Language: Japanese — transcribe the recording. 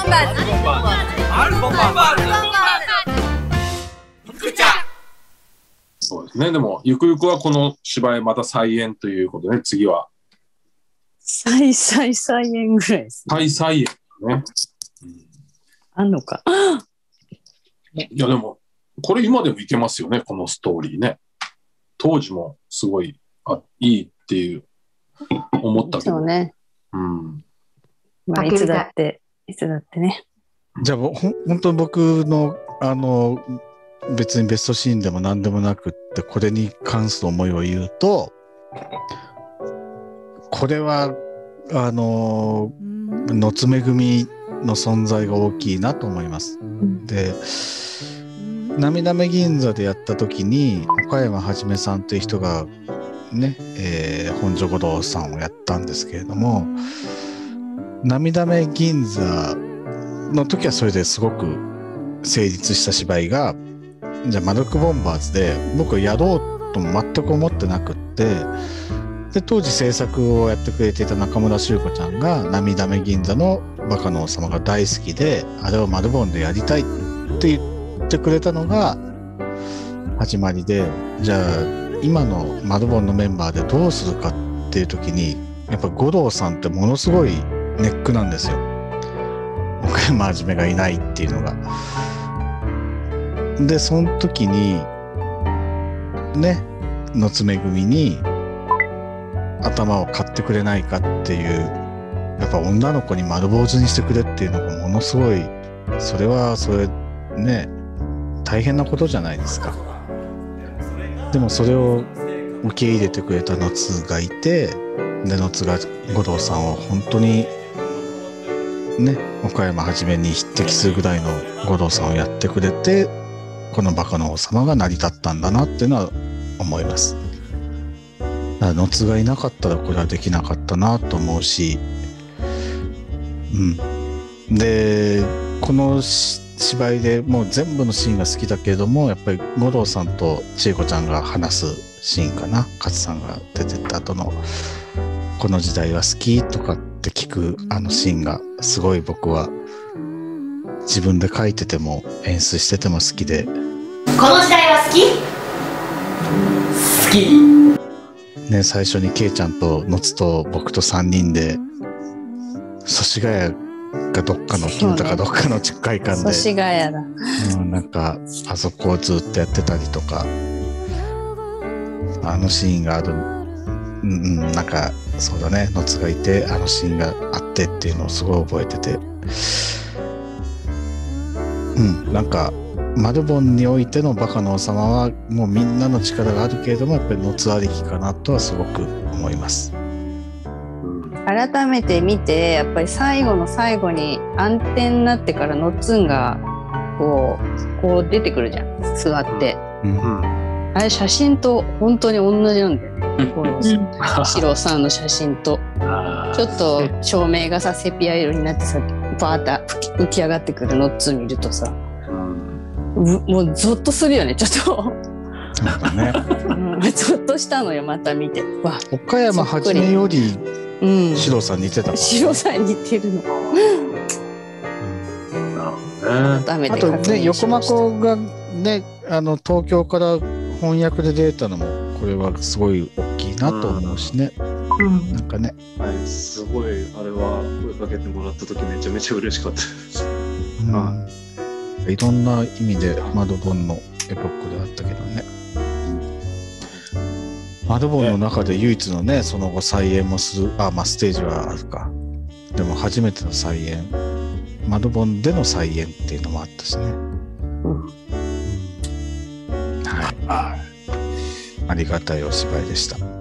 バーズそうですね。でもゆくゆくはこの芝居また再演ということで、次は再演ぐらいですね。 再演ね。 あんのか。 いやでもこれ今でもいけますよね、このストーリーね。当時もすごいいいっていう思ったけど。 そうね。まあいつだってね。 じゃあ本当に僕の別にベストシーンでも何でもなくってこれに関する思いを言うと、これは野津めぐみの存在が大きいなと思います。で涙目銀座でやった時に岡山はじめさんという人がね、本所五郎さんをやったんですけれども、涙目銀座の時はそれですごく成立した芝居が、じゃあマルクボンバーズで僕はやろうとも全く思ってなくって、で当時制作をやってくれていた中村修子ちゃんが涙目銀座のバカの王様が大好きで、あれをマルボンでやりたいって言ってくれたのが始まりで、じゃあ今のマルボンのメンバーでどうするかっていう時に、やっぱ五郎さんってものすごいネックなんですよ。岡山はじめがいないっていうのが。でその時にね、野津めぐみに頭を買ってくれないかっていう、やっぱ女の子に丸坊主にしてくれっていうのがものすごい、それね大変なことじゃないですか。でもそれを受け入れてくれた野津がいて、で野津が五郎さんを本当にね、岡山はじめに匹敵するぐらいの五郎さんをやってくれて、このバカの王様が成り立ったんだなっていうのは思います。だから野津がいなかったらこれはできなかったなと思うし、でこの芝居でもう全部のシーンが好きだけれども、やっぱり五郎さんと千恵子ちゃんが話すシーンかな、勝さんが出てった後のこの時代は好きとかって聞くシーンがすごい僕は自分で書いてても演出してても好きで、 この時代は好きね、最初にケイちゃんとノツと僕と3人で祖師ヶ谷がどっかの金とかどっかの会館で、 祖師ヶ谷だ、 なんかあそこをずっとやってたりとか、あのシーンがある、なんかそうだね、ノツがいてあのシーンがあってっていうのをすごい覚えてて、なんかマルボンにおいてのバカの王様はもうみんなの力があるけれども、やっぱりノツありきかなとはすごく思います。 改めて見て、やっぱり最後の最後に暗転になってからノッツンがこう出てくるじゃん、座って、あれ写真と本当に同じなんだよね、このシロさんの写真と。ちょっと照明がさセピア色になってさ、バーッと浮き上がってくるノッツン見るとさ、もうゾッとするよね、ちょっと。 そうだね。 ゾッとしたのよ、また見て。わ、 岡山はじめよりシロさん似てたもんね。 シロさん似てるの。改めて確認しました。 あとね、横間子がね、東京から翻訳で出たのもこれはすごい大きいなと思うしね。なんかね、 はい、すごいあれは声かけてもらった時めちゃめちゃ嬉しかったです。 いろんな意味でマルボンのエポックであったけどね。マルボンの中で唯一のね、その後再演もする、ステージはあるか。でも初めての再演、マルボンでの再演っていうのもあったしね。はい。ありがたいお芝居でした。